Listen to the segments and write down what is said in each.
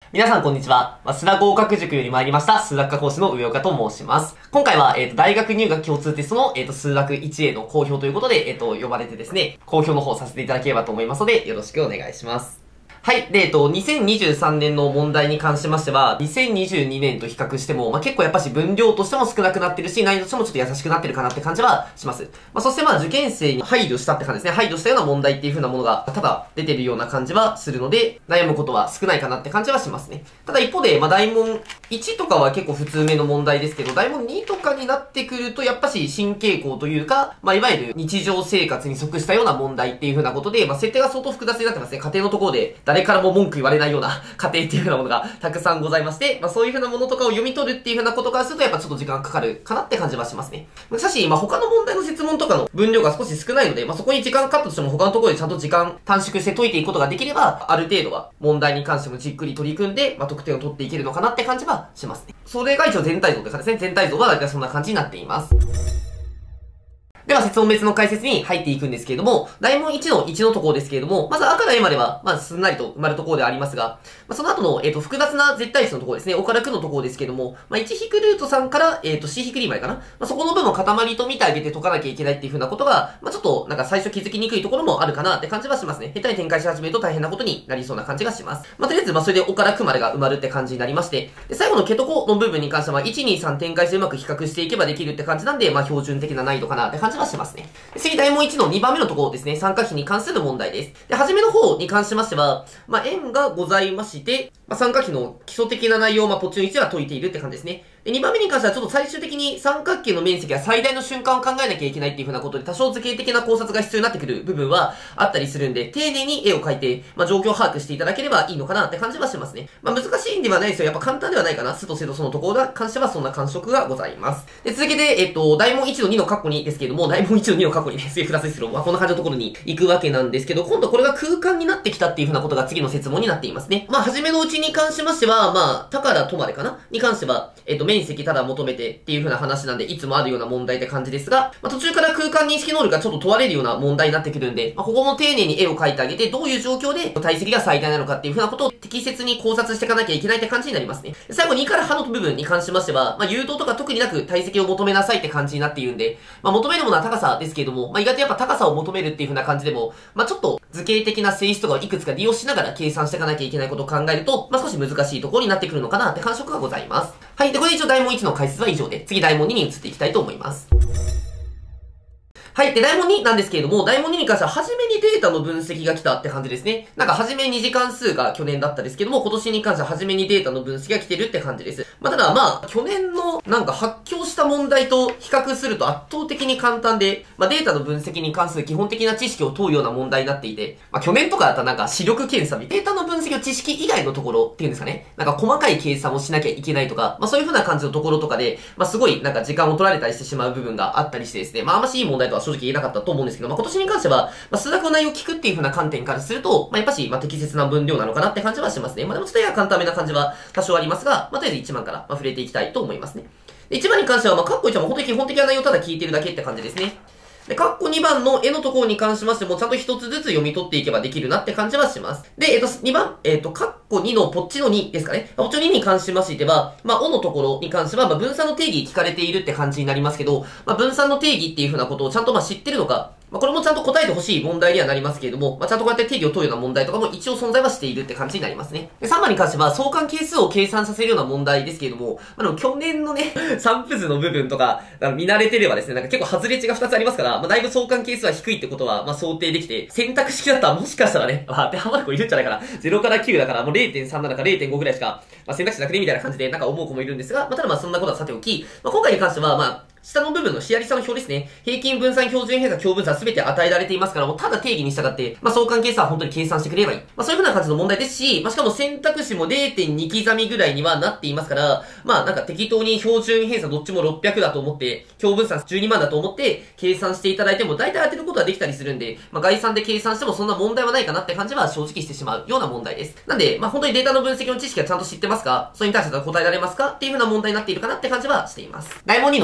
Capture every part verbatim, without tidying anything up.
皆さんこんにちは。まあ、須田合格塾より参りました、数学科講師の上岡と申します。今回は、えっ、と、大学入学共通テストの、えっ、と、数学 いちエー の公表ということで、えっ、と、呼ばれてですね、公表の方させていただければと思いますので、よろしくお願いします。はい。で、えっと、にせんにじゅうさんねんの問題に関しましては、にせんにじゅうにねんと比較しても、まあ、結構やっぱし分量としても少なくなってるし、難易度としてもちょっと優しくなってるかなって感じはします。まあ、そしてまあ、受験生に配慮したって感じですね。配慮したような問題っていう風なものが、ただ出てるような感じはするので、悩むことは少ないかなって感じはしますね。ただ一方で、まあ、大問いちとかは結構普通めの問題ですけど、大問にとかになってくると、やっぱし新傾向というか、まあ、いわゆる日常生活に即したような問題っていう風なことで、まあ、設定が相当複雑になってますね。家庭のところで、誰からも文句言われないような家庭っていう風なものがたくさんございまして、まあそういう風なものとかを読み取るっていう風なことからするとやっぱちょっと時間かかるかなって感じはしますね。しかし、まあ他の問題の設問とかの分量が少し少ないので、まあそこに時間かかったとしても他のところでちゃんと時間短縮して解いていくことができれば、ある程度は問題に関してもじっくり取り組んで、まあ得点を取っていけるのかなって感じはしますね。それが一応全体像というかですね、全体像は大体そんな感じになっています。では、設問別の解説に入っていくんですけれども、大問いちのいちのところですけれども、まず赤から A までは、まあ、すんなりと埋まるところでありますが、まあ、その後の、えっと、複雑な絶対数のところですね、Oからくのところですけれども、まあ、いち引くルートさんから、えっと、C 引くにまでかな。まあ、そこの部分を塊と見てあげて解かなきゃいけないっていう風なことが、まあ、ちょっと、なんか最初気づきにくいところもあるかなって感じはしますね。下手に展開し始めると大変なことになりそうな感じがします。まあ、とりあえず、まあ、それで Oからくまでが埋まるって感じになりまして、で最後のケトコの部分に関しては、いち、に、さん展開してうまく比較していけばできるって感じなんで、まあ、標準的な難易度かなって感じはしますね。次、大問いちのにばんめのところですね。三角比に関する問題です。で、はじめの方に関しましては、まあ、円がございまして、まあ、三角比の基礎的な内容を、まあ、ポチのいちは解いているって感じですね。で、にばんめに関してはちょっと最終的に三角形の面積が最大の瞬間を考えなきゃいけないっていう風なことで、多少図形的な考察が必要になってくる部分はあったりするんで、丁寧に絵を描いて、まあ、状況を把握していただければいいのかなって感じはしますね。まあ、難しいんではないですよ。やっぱ簡単ではないかな。すとせとそのところに関してはそんな感触がございます。で、続けて、えっと、大問いちのにの括弧にですけれども、大問いちのにの括弧にね、すげえ複雑ですけど、まあ、こんな感じのところに行くわけなんですけど、今度これが空間になってきたっていう風なことが次の設問になっていますね。まあ、初めのうちに関しましては、まあ、たからとまでかなに関しては、えっと、面積ただ求めてっていう風な話なんで、いつもあるような問題って感じですが、まあ、途中から空間認識能力がちょっと問われるような問題になってくるんで、まあ、ここも丁寧に絵を描いてあげて、どういう状況で体積が最大なのかっていう風なことを適切に考察していかなきゃいけないって感じになりますね。最後にからはの部分に関しましては、まあ、誘導とか特になく体積を求めなさいって感じになっているんで、まあ、求めるものは高さですけれども、まあ、意外とやっぱ高さを求めるっていう風な感じでも、まあ、ちょっと図形的な性質とかをいくつか利用しながら計算していかなきゃいけないことを考えると、まあ、少し難しいところになってくるのかなって感触がございます。はい。で、これで一応大問いちの解説は以上で、次大問にに移っていきたいと思います。はい。で、大問になんですけれども、大問にに関しては、初めにデータの分析が来たって感じですね。なんか、初めに次関数が去年だったですけども、今年に関しては初めにデータの分析が来てるって感じです。まあ、ただ、まあ、去年の、なんか、発表した問題と比較すると圧倒的に簡単で、まあ、データの分析に関する基本的な知識を問うような問題になっていて、まあ、去年とかだったらなんか、視力検査、データの分析の知識以外のところっていうんですかね。なんか、細かい計算をしなきゃいけないとか、まあ、そういう風な感じのところとかで、まあ、すごい、なんか、時間を取られたりしてしまう部分があったりしてですね、まあ、あんましいい問題とは正直言えなかったと思うんですですけど、まあ、今年に関しては、まあ、数学の内容を聞くっていう風な観点からすると、まあ、やっぱし、まあ、適切な分量なのかなって感じはしますね。まあ、でもちょっとやや簡単めな感じは多少ありますが、まあ、とりあえずいちばんから、まあ、触れていきたいと思いますね。で、いちばんに関しては、まあ、カッコいちはもう本当に基本的な内容をただ聞いてるだけって感じですね。で、カッコにばんの絵のところに関しましても、ちゃんと一つずつ読み取っていけばできるなって感じはします。で、えっと、にばん、えっと、カッコにのポッチのにですかね。ポッチのにに関しましては、まあ、おのところに関しては、まあ、分散の定義聞かれているって感じになりますけど、まあ、分散の定義っていう風なことをちゃんとまあ知ってるのか、まあ、これもちゃんと答えてほしい問題にはなりますけれども、まあ、ちゃんとこうやって定義を問うような問題とかも一応存在はしているって感じになりますね。で、さんばんに関しては相関係数を計算させるような問題ですけれども、まあ、でも去年のね、散布図の部分とか、見慣れてればですね、なんか結構外れ値がふたつありますから、まあ、だいぶ相関係数は低いってことは、まあ、想定できて、選択式だったらもしかしたらね、まあ、当てはまる子いるんじゃないかな。ゼロからきゅうだからもう れいてんさんなな か れいてんご ぐらいしか、まあ、選択肢なくねみたいな感じでなんか思う子もいるんですが、まあ、ただまあそんなことはさておき、まあ、今回に関しては、まあ、下の部分のシアリ差の表ですね。平均分散標準偏差共分散すべて与えられていますから、もうただ定義に従って、まあ、相関係数は本当に計算してくれればいい。まあ、そういう風な感じの問題ですし、まあ、しかも選択肢も れいてんに 刻みぐらいにはなっていますから、まあ、なんか適当に標準偏差どっちもろっぴゃくだと思って、共分散じゅうにまんだと思って、計算していただいても大体当てることはできたりするんで、まあ、概算で計算してもそんな問題はないかなって感じは正直してしまうような問題です。なんで、まあ、本当にデータの分析の知識はちゃんと知ってますか？それに対して答えられますかっていう風な問題になっているかなって感じはしています。大問にのにばんめの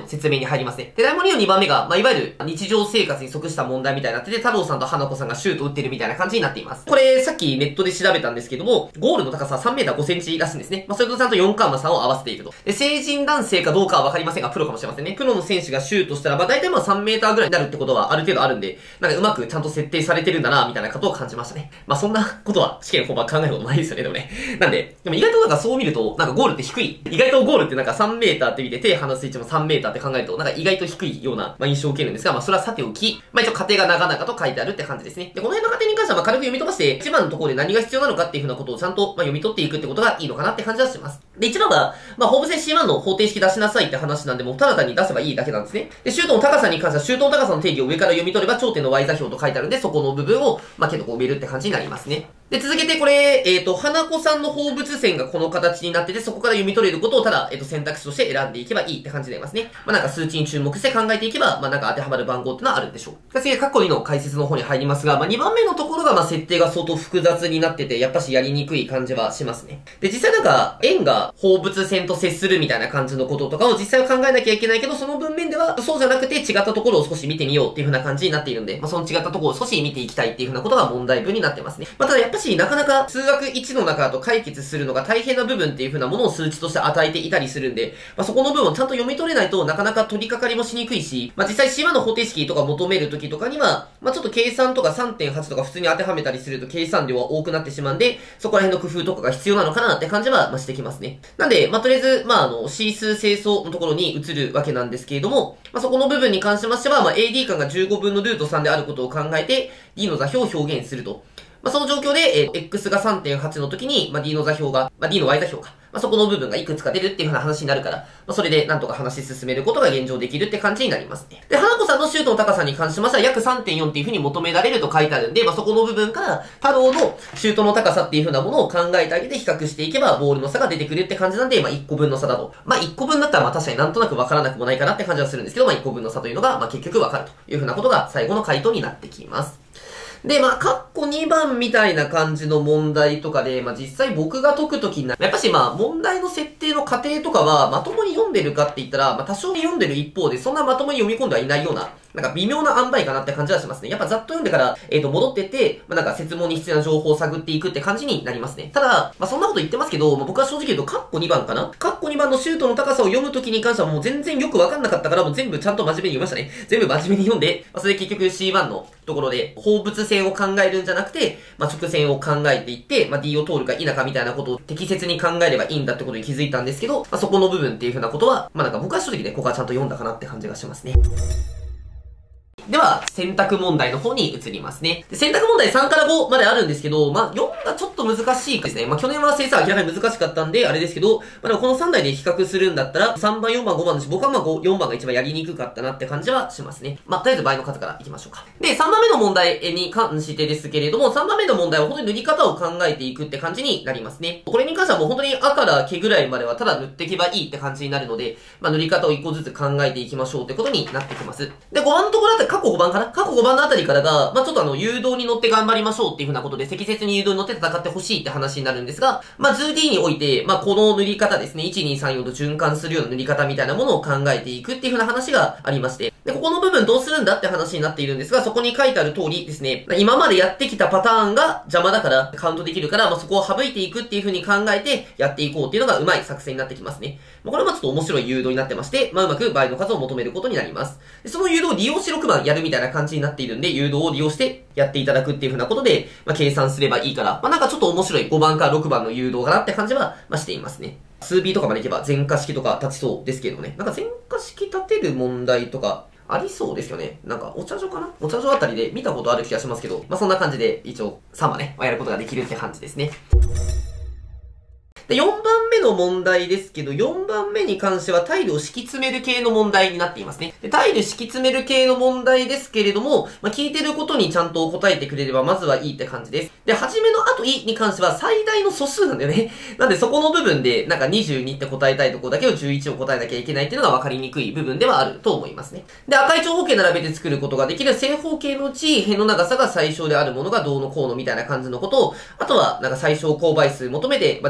の説明に入りますね。で、ダイヤモンドリーのにばんめが、まあ、いわゆる日常生活に即した問題みたいになってて、太郎さんと花子さんがシュート打ってるみたいな感じになっています。これ、さっきネットで調べたんですけども、ゴールの高さはさんメーターごセンチらしいんですね。まあ、それとちゃんとよんカーマさんを合わせていると。で、成人男性かどうかはわかりませんが、プロかもしれませんね。プロの選手がシュートしたら、まあ、大体まあさんメーターぐらいになるってことはある程度あるんで、なんかうまくちゃんと設定されてるんだな、みたいなことを感じましたね。まあ、そんなことは試験本番考えることないですよね、でもね。なんで、でも意外となんかそう見ると、なんかゴールって低い。意外とゴールってなんかさんメーターって見て手離す位置もさんメーターって考えると、なんか意外と低いような、まあ、印象を受けるんですが、まあ、それはさておき、まあ、一応過程が長々と書いてあるって感じですね。で、この辺の過程に関しては、まあ、軽く読み飛ばして、一番のところで何が必要なのかっていうふうなことをちゃんと、まあ、読み取っていくってことがいいのかなって感じはします。で、一番が、まあ、放物線 シーワン の方程式出しなさいって話なんで、もうただ単に出せばいいだけなんですね。で、シュートの高さに関しては、シュートの高さの定義を上から読み取れば、頂点の Y 座標と書いてあるんで、そこの部分を、まあ、結構こう埋めるって感じになりますね。で、続けてこれ、えっと、花子さんの放物線がこの形になってて、そこから読み取れることをただ、えっと、選択肢として選んでいけばいいって感じになりますね。まあ、なんか数値に注目して考えていけば、まあ、なんか当てはまる番号ってのはあるんでしょう。次、カッコにの解説の方に入りますが、まあ、にばんめのところが、まあ、設定が相当複雑になってて、やっぱしやりにくい感じはしますね。で、実際なんか、円が放物線と接するみたいな感じのこととかを実際は考えなきゃいけないけど、その文面では、そうじゃなくて違ったところを少し見てみようっていう風な感じになっているんで、まあ、その違ったところを少し見ていきたいっていう風なことが問題文になってますね。まあ、ただやっぱし、なかなか、数学いちの中だと解決するのが大変な部分っていう風なものを数値として与えていたりするんで、まあ、そこの部分をちゃんと読み取れないとなかなか取り掛かりもしにくいし、まあ、実際 シーワン の方程式とか求めるときとかには、まあ、ちょっと計算とか さんてんはち とか普通に当てはめたりすると計算量は多くなってしまうんで、そこら辺の工夫とかが必要なのかなって感じは、まあ、してきますね。なんで、まあ、とりあえず、まあ、あの、C 数整数のところに移るわけなんですけれども、まあ、そこの部分に関しましては、まあ、エーディー 間がじゅうごぶんのルートさんであることを考えて、D の座標を表現すると。まあ、その状況で、えー、X が さんてんはち の時に、まあ、D の座標が、まあ、D の Y 座標か。まあ、そこの部分がいくつか出るっていう風な話になるから、まあ、それでなんとか話し進めることが現状できるって感じになりますね。で、花子さんのシュートの高さに関しましては約 さんてんよん っていう風に求められると書いてあるんで、まあ、そこの部分から太郎のシュートの高さっていう風なものを考えてあげて比較していけばボールの差が出てくるって感じなんで、まあ、いっこぶんの差だと。まあ、いっこぶんだったらまあ確かになんとなくわからなくもないかなって感じはするんですけど、まあ、いっこぶんの差というのが、まあ、結局わかるという風なことが最後の回答になってきます。で、まあ、カッコにばんみたいな感じの問題とかで、まあ、実際僕が解くときにな、やっぱしまあ、問題の設定の過程とかは、まともに読んでるかって言ったら、まあ、多少に読んでる一方で、そんなまともに読み込んではいないような、なんか微妙な塩梅かなって感じはしますね。やっぱざっと読んでから、えっと、戻ってって、まあ、なんか設問に必要な情報を探っていくって感じになりますね。ただ、まあ、そんなこと言ってますけど、まあ、僕は正直言うと、カッコにばんかなカッコにばんのシュートの高さを読むときに関してはもう全然よくわかんなかったから、もう全部ちゃんと真面目に読みましたね。全部真面目に読んで、まあ、それで結局 シーワン のところで、放物線を考えるんじゃなくて、まあ、直線を考えていって、まあ、D を通るか否かみたいなことを適切に考えればいいんだってことに気づいたんですけど、まあ、そこの部分っていう風なことは、まあ、なんか僕は正直ね、ここはちゃんと読んだかなって感じがしますね。では、選択問題の方に移りますね。で選択問題さんからごまであるんですけど、まあ、よんがちょっと難しいですね。まあ、去年は先生明らかに難しかったんで、あれですけど、まあ、でもこのさんだいで比較するんだったら、さんばん、よんばん、ごばんだし、僕はまあよんばんが一番やりにくかったなって感じはしますね。まあ、とりあえず倍の数からいきましょうか。で、さんばんめの問題に関してですけれども、さんばんめの問題は本当に塗り方を考えていくって感じになりますね。これに関してはもう本当にあから毛ぐらいまではただ塗っていけばいいって感じになるので、まあ、塗り方をいっこずつ考えていきましょうってことになってきます。で、ごばんのところだったら過去ごばんかな過去ごばんのあたりからが、まあ、ちょっとあの、誘導に乗って頑張りましょうっていう風なことで、適切に誘導に乗って戦ってほしいって話になるんですが、まあ、ツーディー において、まあ、この塗り方ですね、いち、に、さん、よんと循環するような塗り方みたいなものを考えていくっていう風な話がありまして、で、ここの部分どうするんだって話になっているんですが、そこに書いてある通りですね、今までやってきたパターンが邪魔だからカウントできるから、まあ、そこを省いていくっていう風に考えてやっていこうっていうのがうまい作戦になってきますね。まあ、これはまあちょっと面白い誘導になってまして、まあ、うまく倍の数を求めることになります。でその誘導を利用してろくばんやるみたいな感じになっているんで、誘導を利用してやっていただくっていう風なことで、まあ、計算すればいいから、まあ、なんかちょっと面白いごばんからろくばんの誘導かなって感じは、まあ、していますね。数 ビー とかまでいけば全化式とか立ちそうですけどね。なんか全化式立てる問題とか、ありそうですよね。なんか、お茶所かなお茶所あたりで見たことある気がしますけど、まあ、そんな感じで、一応、さんばんね、やることができるって感じですね。で、よんばんめの問題ですけど、よんばんめに関してはタイルを敷き詰める系の問題になっていますね。で、タイル敷き詰める系の問題ですけれども、まあ、聞いてることにちゃんと答えてくれればまずはいいって感じです。で、はじめのあといに関しては最大の素数なんだよね。なんでそこの部分で、なんかにじゅうにって答えたいところだけをじゅういちを答えなきゃいけないっていうのが分かりにくい部分ではあると思いますね。で、赤い長方形並べて作ることができる正方形のうち、辺の長さが最小であるものがどうのこうのみたいな感じのことを、あとは、なんか最小公倍数求めて、まあ、地道に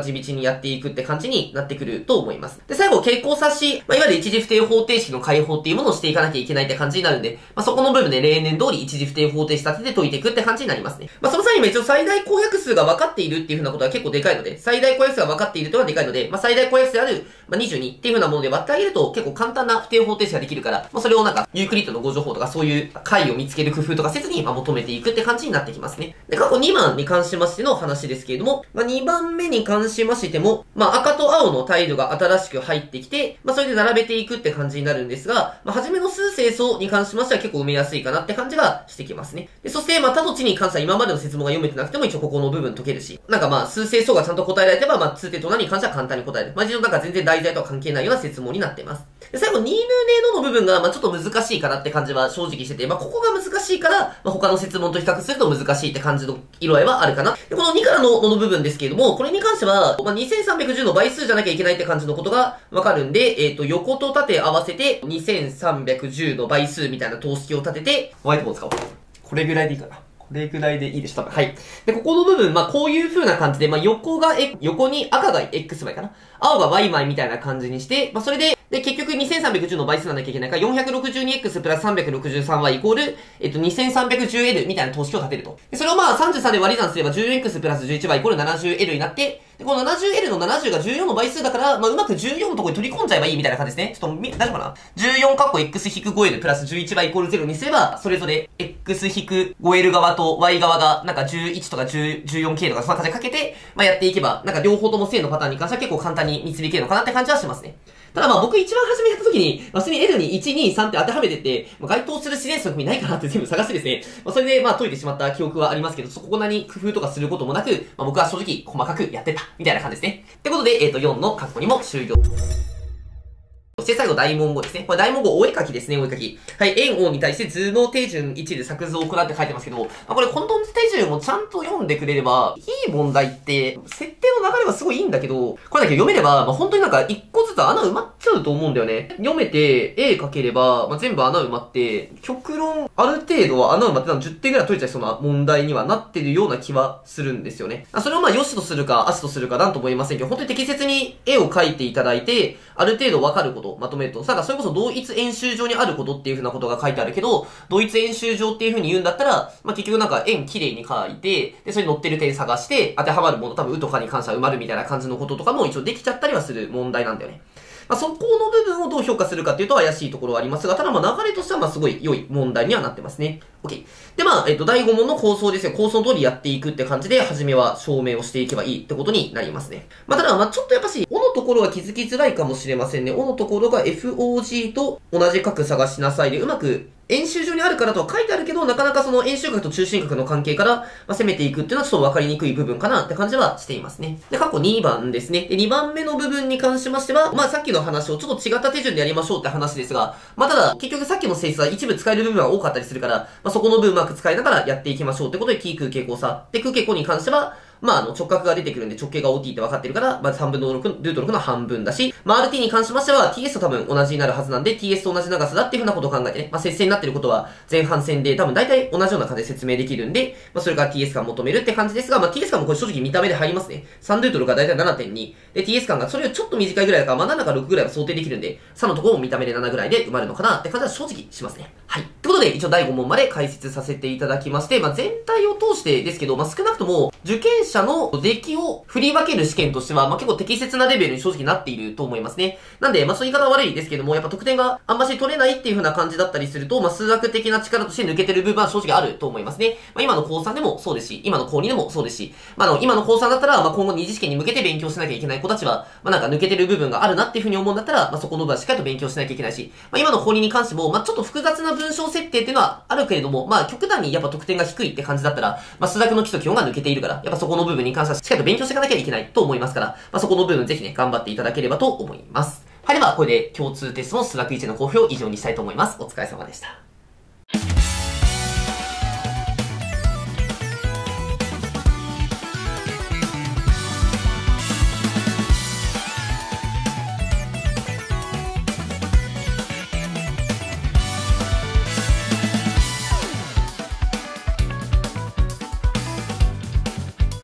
やっていくって感じになってくると思います。で、最後、傾向差し、まあ、いわゆる一次不定方程式の解放っていうものをしていかなきゃいけないって感じになるんで、まあ、そこの部分で例年通り一次不定方程式立てて解いていくって感じになりますね。まあ、その際にも一応最大公約数が分かっているっていう風なことは結構でかいので、最大公約数が分かっているというのはでかいので、まあ、最大公約数である、まあ、にじゅうにっていう風なもので割ってあげると結構簡単な不定方程式ができるから、まあ、それをなんか、ユークリッドのご乗法とかそういう解を見つける工夫とかせずに、まあ、求めていくって感じになってきますね。で、過去にばんに関しましての話ですけれども、まあ、にばんめに関しましても、まあ、赤と青のタイルが新しく入ってきて、まあ、それで並べていくって感じになるんですが、まあ、初めの数整数に関しましては結構埋めやすいかなって感じがしてきますね。で、そして、まあ、他土地に関しては今までの説問が読めてなくても一応ここの部分解けるし、なんかまあ、数整数がちゃんと答えられてば、まあ、通定と何に関しては簡単に答える。まあ、一応なんか全然題材とは関係ないような説問になっています。で、最後、ニーヌーネーノの部分が、まあ、ちょっと難しいかなって感じは正直してて、まあ、ここが難しいから、まあ、他の説問と比較すると難しいって感じの色合いはあるかな。で、このにからのの部分ですけれども、これに関しては、まあ、にせんさんびゃくじゅうの倍数じゃなきゃいけないって感じのことがわかるんで、えっと、横と縦合わせてにせんさんびゃくじゅうの倍数みたいな等式を立てて、ホワイトボード使おう。これぐらいでいいかな。これぐらいでいいでしょ、多分。はい。で、ここの部分、まあ、こういう風な感じで、まあ、横が、え、横に赤が X 倍かな。青が Y 枚みたいな感じにして、まあ、それで、で、結局にせんさんびゃくじゅうの倍数なんなきゃいけないから、よんひゃくろくじゅうにエックス プラス さんびゃくろくじゅうさんワイ イコール、えっと、にせんさんびゃくじゅうエル みたいな等式を立てると。で、それをまあ、さんじゅうさんで割り算すれば じゅうよんエックス プラス じゅういちワイ イコール ななじゅうエル になって、で、この ななじゅうエル のななじゅうがじゅうよんの倍数だから、まあ、うまくじゅうよんのところに取り込んじゃえばいいみたいな感じですね。ちょっと、み、大丈夫かな ?じゅうよん カッコ x-ごエル プラス じゅういちワイ イコールゼロにすれば、それぞれ x-ごエル 側と y 側が、なんかじゅういちとかじゅう、じゅうよんケー とかそんな感じでかけて、まあ、やっていけば、なんか両方とも正のパターンに関しては結構簡単に導けるのかなって感じはしますね。ただまあ僕一番初めやった時に、まあ、普通に L にいち、に、さんって当てはめてって、まあ、該当する試練数の組ないかなって全部探してですね、まあ、それでまあ解いてしまった記憶はありますけど、そこなに工夫とかすることもなく、まあ、僕は正直細かくやってた、みたいな感じですね。ってことで、えっと、よんの括弧にも終了。そして最後、大問語ですね。これ大問語、お絵描きですね、お絵描き。はい、円王に対して図の手順いちで作図を行って書いてますけど、まあ、これ、混沌手順をちゃんと読んでくれれば、いい問題って、設定の流れはすごいいいんだけど、これだけ読めれば、まあ、本当になんか一個ずつ穴埋まっちゃうと思うんだよね。読めて、絵描ければ、まあ、全部穴埋まって、極論、ある程度は穴埋まってたのじゅってんぐらい解いちゃいそうな問題にはなってるような気はするんですよね。それをまあ、良しとするか、悪しとするかなんとも言えませんけど、本当に適切に絵を描いていただいて、ある程度わかることをまとめると、さ、それこそ同一演習上にあることっていう風なことが書いてあるけど、同一演習上っていう風に言うんだったら、まあ、結局なんか円綺麗に書いて、で、それに載ってる点探して、当てはまるもの、多分、うとかに関しては埋まるみたいな感じのこととかも一応できちゃったりはする問題なんだよね。まあ、そこの部分をどう評価するかっていうと怪しいところはありますが、ただまあ流れとしてはまあすごい良い問題にはなってますね。OK。でまあ、えっと、だいご問の構想ですよ。構想の通りやっていくって感じで、初めは証明をしていけばいいってことになりますね。まあ、ただまあちょっとやっぱし、O のところは気づきづらいかもしれませんね。O のところが エフオージー と同じ角探しなさいで、うまく、演習上にあるからとは書いてあるけど、なかなかその演習角と中心角の関係から、まあ、攻めていくっていうのはちょっと分かりにくい部分かなって感じはしていますね。で、過去にばんですね。で、にばんめの部分に関しましては、まあさっきの話をちょっと違った手順でやりましょうって話ですが、まあただ、結局さっきの性質は一部使える部分は多かったりするから、まあそこの分うまく使いながらやっていきましょうってことで、キー空傾向差。で、空傾向に関しては、まあ、あの、直角が出てくるんで直径が オーティー って分かってるから、まあ、さんぶんのろく、ルートろくの半分だし、まあ、アールティー に関しましては、ティーエス と多分同じになるはずなんで、ティーエス と同じ長さだっていうふうなことを考えてね、まあ、接戦になってることは前半戦で多分大体同じような感じで説明できるんで、まあ、それから ティーエス 間求めるって感じですが、まあ、ティーエス 間もこれ正直見た目で入りますね。さんルートろくが大体 ななてんに。で、ティーエス 間がそれよりちょっと短いぐらいだから、まあ、ななかろくぐらいは想定できるんで、さんのところも見た目でななぐらいで埋まるのかなって感じは正直しますね。はい。ってことで、一応だいご問まで解説させていただきまして、まあ、全体を通してですけど、まあ、少なくとも、受験者の出来を振り分ける試験としては、まあ、結構適切なレベルに正直なっていると思いますね。なんで、まあ、そういう言い方は悪いですけども、やっぱ得点があんまし取れないっていう風な感じだったりすると、まあ、数学的な力として抜けてる部分は正直あると思いますね。まあ、今の高さんでもそうですし、今の高にでもそうですし、まあ、あの、今の高さんだったら、まあ、今後二次試験に向けて勉強しなきゃいけない子たちは、まあ、なんか抜けてる部分があるなっていう風に思うんだったら、まあ、そこの部分はしっかりと勉強しなきゃいけないし、まあ、今の高にに関しても、まあ、ちょっと複雑な文章設定っていうのはあるけれども、まあ、極端にやっぱ得点が低いって感じだったら、まあ、数学の基礎基本が抜けているから、やっぱそこの部分に関してはしっかりと勉強していかなきゃいけないと思いますから、まあ、そこの部分ぜひね、頑張っていただければと思います。はい、では、これで共通テストの数学いちの公表を以上にしたいと思います。お疲れ様でした。